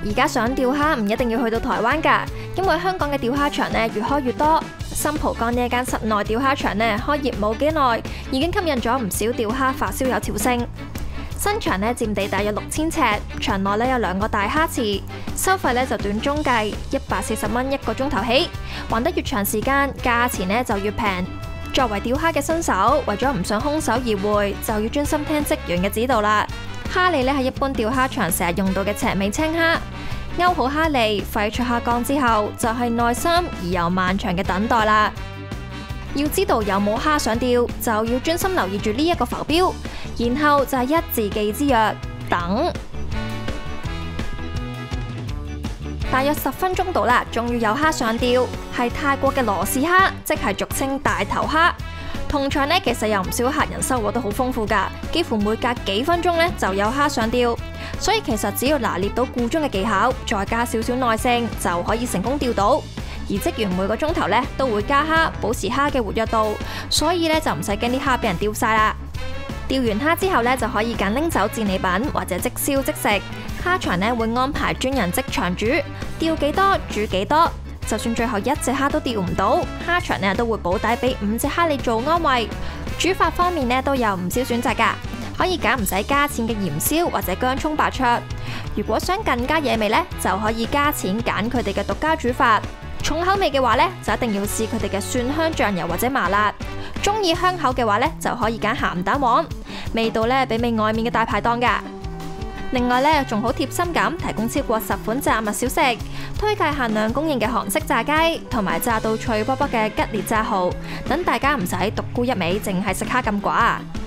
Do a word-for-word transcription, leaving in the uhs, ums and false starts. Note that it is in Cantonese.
而家想釣蝦唔一定要去到台灣㗎，因為香港嘅釣蝦場呢越開越多。新蒲崗呢一間室內釣蝦場呢開業冇幾耐，已經吸引咗唔少釣蝦發燒友朝聖。新場呢佔地大約六千尺，場內呢有兩個大蝦池，收費呢就短中計，一百四十蚊一個鐘頭起，玩得越長時間，價錢呢就越平。作為釣蝦嘅新手，為咗唔想空手而回，就要專心聽職員嘅指導啦。蝦餌呢係一般釣蝦場成日用到嘅赤尾青蝦，勾好蝦餌，廢出蝦缸之後，就係耐心而又漫長嘅等待啦。要知道有冇蝦想釣，就要專心留意住呢一個浮標，然後就係一字記之曰等。大約十分鐘到啦，終於有蝦上釣，係泰國嘅羅氏蝦，即係俗稱大頭蝦。同場呢，其實有唔少客人收穫都好豐富㗎，幾乎每隔幾分鐘呢就有蝦上釣。所以其實只要拿捏到顧中嘅技巧，再加少少耐性，就可以成功釣到。而職員每個鐘頭呢都會加蝦，保持蝦嘅活躍度，所以呢就唔使驚啲蝦俾人釣晒啦。釣完蝦之後呢，就可以揀拎走戰利品或者即燒即食。蝦場呢會安排專人即場煮，釣幾多煮幾多。就算最後一隻蝦都釣唔到，蝦場呢都會保底俾五隻蝦你做安慰。煮法方面呢都有唔少選擇㗎，可以揀唔使加錢嘅鹽燒或者薑葱白灼。如果想更加惹味呢，就可以加錢揀佢哋嘅獨家煮法。重口味嘅話呢，就一定要試佢哋嘅蒜香醬油或者麻辣。中意香口嘅話呢，就可以揀鹹蛋黃，味道呢媲美外面嘅大排檔㗎。另外呢，仲好貼心咁提供超過十款炸物小食，推介限量供應嘅韓式炸雞，同埋炸到脆卜卜嘅吉列炸蠔，等大家唔使獨沽一味，淨係食蝦咁寡。